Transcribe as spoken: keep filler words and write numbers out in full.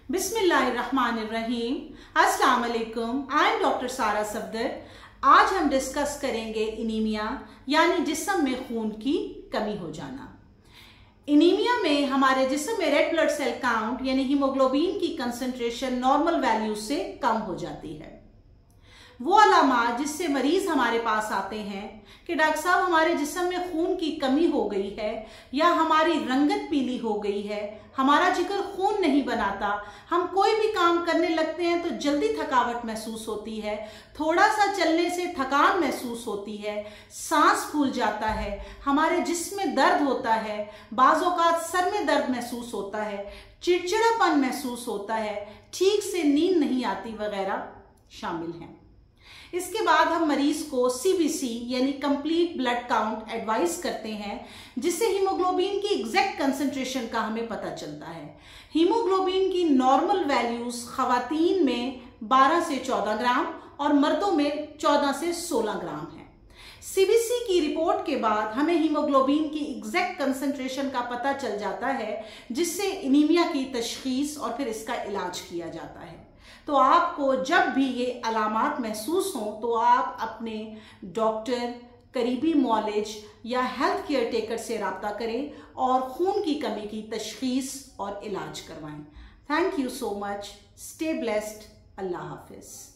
बिस्मिल्लाहिर्रहमानिर्रहीम। अस्सलाम वालेकुम। आई एम डॉक्टर सारा सफदर। आज हम डिस्कस करेंगे इनीमिया यानी जिस्म में खून की कमी हो जाना। इनीमिया में हमारे जिस्म में रेड ब्लड सेल काउंट यानी हीमोग्लोबिन की कंसंट्रेशन नॉर्मल वैल्यू से कम हो जाती है। वो अलामात जिससे मरीज हमारे पास आते हैं कि डॉक्टर साहब हमारे जिस्म में खून की कमी हो गई है या हमारी रंगत पीली हो गई है, हमारा जिगर खून नहीं बनाता, हम कोई भी काम करने लगते हैं तो जल्दी थकावट महसूस होती है, थोड़ा सा चलने से थकान महसूस होती है, सांस फूल जाता है, हमारे जिस्म में दर्द होता है, बाज़ औक़ात सर में दर्द महसूस होता है, चिड़चिड़ापन महसूस होता है, ठीक से नींद नहीं आती वगैरह शामिल हैं। इसके बाद हम मरीज को सीबीसी यानी कंप्लीट ब्लड काउंट एडवाइस करते हैं, जिससे हीमोग्लोबिन की एग्जैक्ट कंसंट्रेशन का हमें पता चलता है। हीमोग्लोबिन की नॉर्मल वैल्यूज खवातीन में बारह से चौदह ग्राम और मर्दों में चौदह से सोलह ग्राम है। सीबीसी की रिपोर्ट के बाद हमें हीमोग्लोबिन की एग्जैक्ट कंसंट्रेशन का पता चल जाता है, जिससे एनीमिया की तशखीस और फिर इसका इलाज किया जाता है। तो आपको जब भी ये अलामात महसूस हों तो आप अपने डॉक्टर, करीबी मॉलेज या हेल्थ केयर टेकर से रब्ता करें और खून की कमी की तशखीस और इलाज करवाएं। Thank you so much. Stay blessed. अल्लाह हाफिज।